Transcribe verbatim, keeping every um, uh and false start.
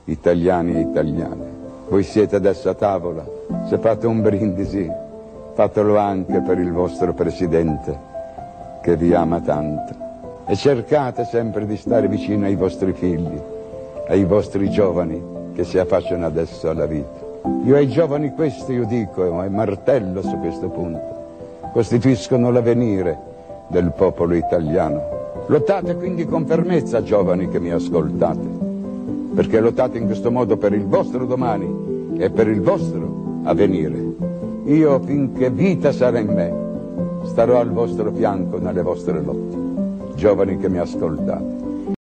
italiani e italiane. Voi siete adesso a tavola, se fate un brindisi, fatelo anche per il vostro Presidente, che vi ama tanto. E cercate sempre di stare vicino ai vostri figli, ai vostri giovani che si affacciano adesso alla vita. Io ai giovani questo io dico, e martello su questo punto, costituiscono l'avvenire del popolo italiano. Lottate quindi con fermezza, giovani che mi ascoltate, perché lottate in questo modo per il vostro domani e per il vostro avvenire. Io, finché vita sarà in me, starò al vostro fianco nelle vostre lotte. Giovani che mi ascoltate,